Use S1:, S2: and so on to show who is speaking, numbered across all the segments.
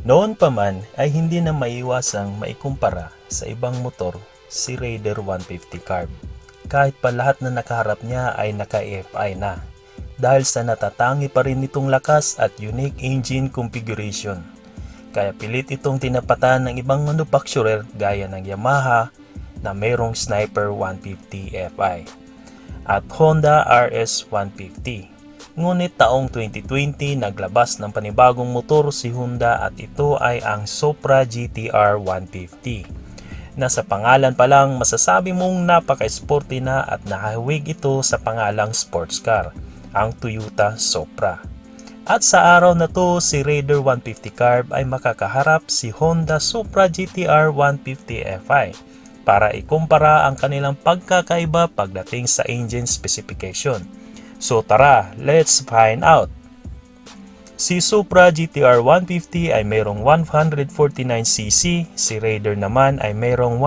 S1: Noon pa man ay hindi na maiwasang maikumpara sa ibang motor si Raider 150 Carb. Kahit pa lahat na nakaharap niya ay naka-EFI na, dahil sa natatangi pa rin itong lakas at unique engine configuration. Kaya pilit itong tinapatan ng ibang manufacturer gaya ng Yamaha na mayroong Sniper 150 Fi at Honda RS 150. Ngunit taong 2020 naglabas ng panibagong motor si Honda at ito ay ang Supra GTR 150 na sa pangalan pa lang masasabi mong napaka-sporty na at nakahawig ito sa pangalang sports car, ang Toyota Supra. At sa araw na to, si Raider 150 Carb ay makakaharap si Honda Supra GTR 150 Fi para ikumpara ang kanilang pagkakaiba pagdating sa engine specification. So tara, let's find out! Si Supra GTR 150 ay mayroong 149cc, si Raider naman ay mayroong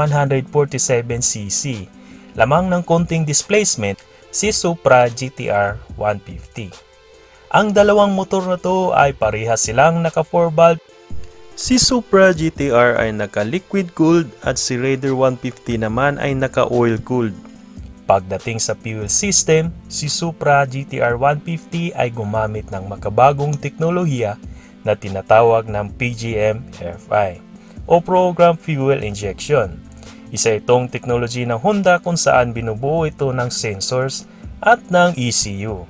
S1: 147cc. Lamang ng konting displacement, si Supra GTR 150. Ang dalawang motor na to ay parehas silang naka 4-valve. Si Supra GTR ay naka liquid cooled at si Raider 150 naman ay naka oil cooled. Pagdating sa fuel system, si Supra GTR 150 ay gumamit ng makabagong teknolohiya na tinatawag ng PGM-FI o Program Fuel Injection. Isa itong technology ng Honda kung saan binubuo ito ng sensors at ng ECU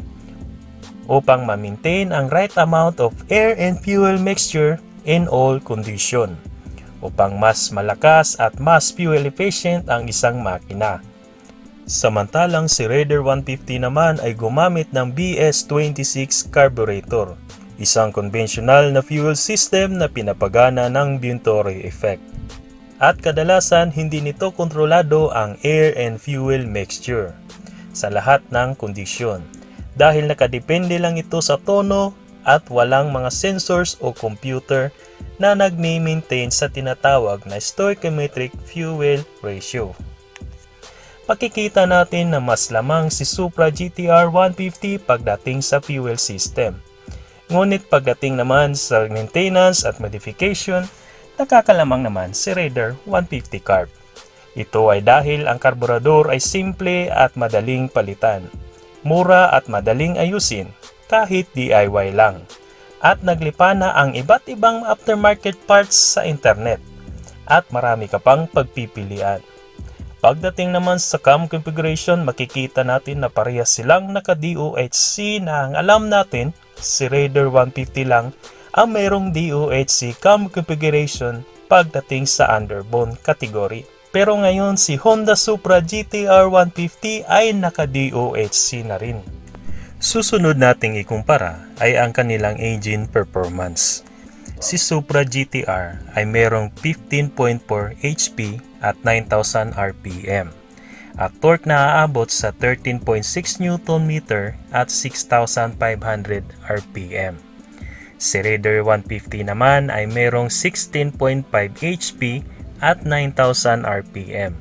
S1: upang ma-maintain ang right amount of air and fuel mixture in all condition upang mas malakas at mas fuel efficient ang isang makina. Samantalang si Raider 150 naman ay gumamit ng BS26 carburetor, isang conventional na fuel system na pinapagana ng Venturi effect. At kadalasan hindi nito kontrolado ang air and fuel mixture sa lahat ng kondisyon dahil nakadepende lang ito sa tono at walang mga sensors o computer na nagme-maintain sa tinatawag na stoichiometric fuel ratio. Pakikita natin na mas lamang si Supra GTR 150 pagdating sa fuel system. Ngunit pagdating naman sa maintenance at modification, nakakalamang naman si Raider 150 Carb. Ito ay dahil ang karburador ay simple at madaling palitan, mura at madaling ayusin kahit DIY lang, at naglipa na ang iba't ibang aftermarket parts sa internet at marami ka pang pagpipilian. Pagdating naman sa cam configuration, makikita natin na parehas silang naka-DOHC na ang alam natin, si Raider 150 lang ang mayroong DOHC cam configuration pagdating sa underbone category. Pero ngayon si Honda Supra GTR 150 ay naka-DOHC na rin. Susunod nating ikumpara ay ang kanilang engine performance. Si Supra GTR ay mayroong 15.4 HP at 9,000 RPM at torque na aabot sa 13.6 Nm at 6,500 RPM. Si Raider 150 naman ay mayroong 16.5 HP at 9,000 RPM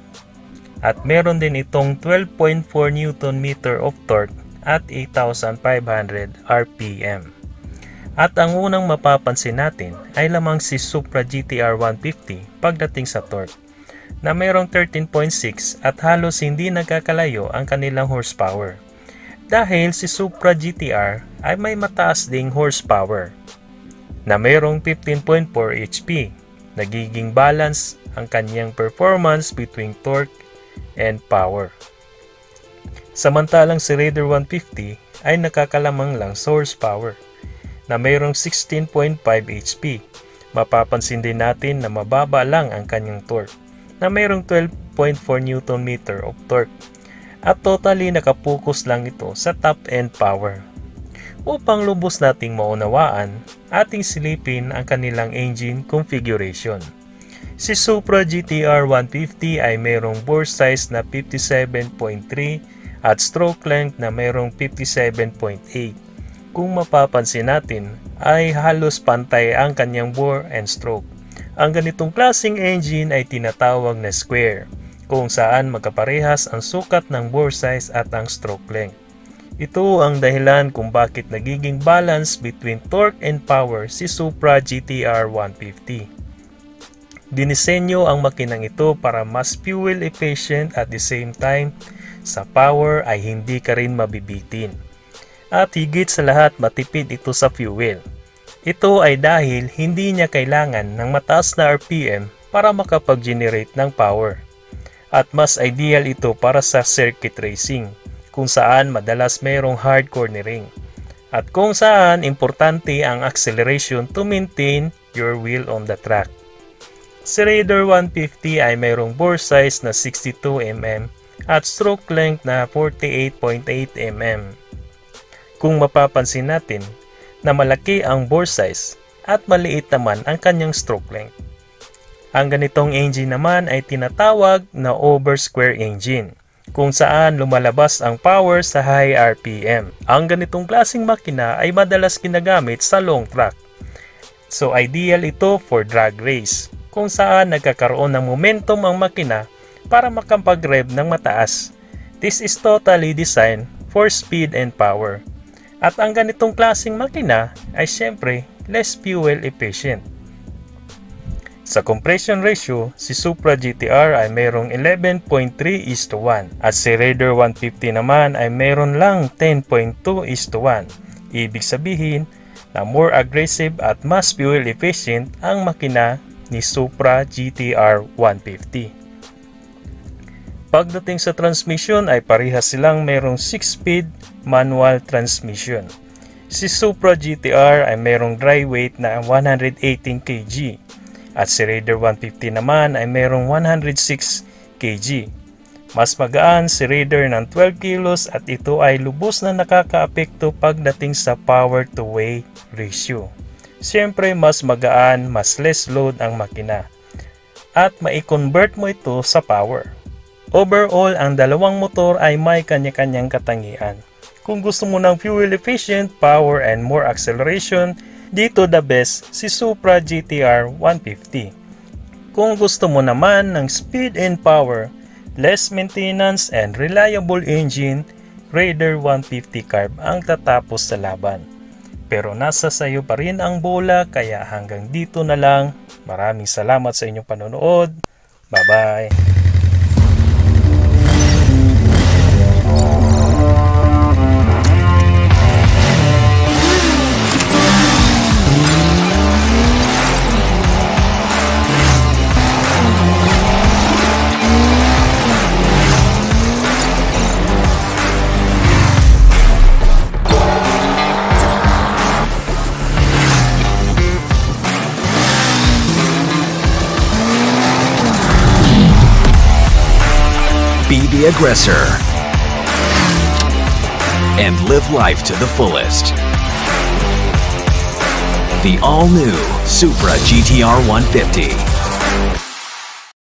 S1: at meron din itong 12.4 Nm of torque at 8,500 RPM. At ang unang mapapansin natin ay lamang si Supra GTR 150 pagdating sa torque na mayroong 13.6 at halos hindi nagkakalayo ang kanilang horsepower dahil si Supra GTR ay may mataas ding horsepower na mayroong 15.4 HP. Nagiging balance ang kanyang performance between torque and power. Samantalang si Raider 150 ay nakakalamang lang sa horsepower na mayroong 16.5 HP. Mapapansin din natin na mababa lang ang kanyang torque na mayroong 12.4 Nm of torque at totally nakapokus lang ito sa top-end power. Upang lubos nating maunawaan, ating silipin ang kanilang engine configuration. Si Supra GTR 150 ay mayroong bore size na 57.3 at stroke length na mayroong 57.8. Kung mapapansin natin ay halos pantay ang kanyang bore and stroke. Ang ganitong klaseng engine ay tinatawag na square, kung saan magkaparehas ang sukat ng bore size at ang stroke length. Ito ang dahilan kung bakit nagiging balance between torque and power si Supra GTR 150. Dinisenyo ang makinang ito para mas fuel efficient at the same time sa power ay hindi ka rin mabibitin. At higit sa lahat matipid ito sa fuel. Ito ay dahil hindi niya kailangan ng mataas na RPM para makapag-generate ng power. At mas ideal ito para sa circuit racing, kung saan madalas mayroong hard cornering. At kung saan importante ang acceleration to maintain your wheel on the track. Si Raider 150 ay mayroong bore size na 62mm at stroke length na 48.8 mm. Kung mapapansin natin na malaki ang bore size at maliit naman ang kanyang stroke length. Ang ganitong engine naman ay tinatawag na over-square engine, kung saan lumalabas ang power sa high RPM. Ang ganitong klaseng makina ay madalas ginagamit sa long track. So ideal ito for drag race, kung saan nagkakaroon ng momentum ang makina para makapag-rev ng mataas. This is totally designed for speed and power. At ang ganitong klaseng makina ay syempre less fuel efficient. Sa compression ratio, si Supra GTR ay mayroong 11.3:1 at si Raider 150 naman ay mayroon lang 10.2:1. Ibig sabihin na more aggressive at mas fuel efficient ang makina ni Supra GTR 150. Pagdating sa transmission ay parehas silang mayroong 6-speed manual transmission. Si Supra GTR ay mayroong dry weight na 118 kg. At si Raider 150 naman ay mayroong 106 kg. Mas magaan si Raider ng 12 kilos at ito ay lubos na nakakaapekto pagdating sa power to weight ratio. Siyempre mas magaan, mas less load ang makina. At mai-convert mo ito sa power. Overall, ang dalawang motor ay may kanya-kanyang katangian. Kung gusto mo ng fuel efficient, power and more acceleration, dito the best si Supra GTR 150. Kung gusto mo naman ng speed and power, less maintenance and reliable engine, Raider 150 Carb ang tatapos sa laban. Pero nasa sayo pa rin ang bola, kaya hanggang dito na lang. Maraming salamat sa inyong panonood. Bye-bye!
S2: Be the aggressor and live life to the fullest. The all-new Supra GTR 150.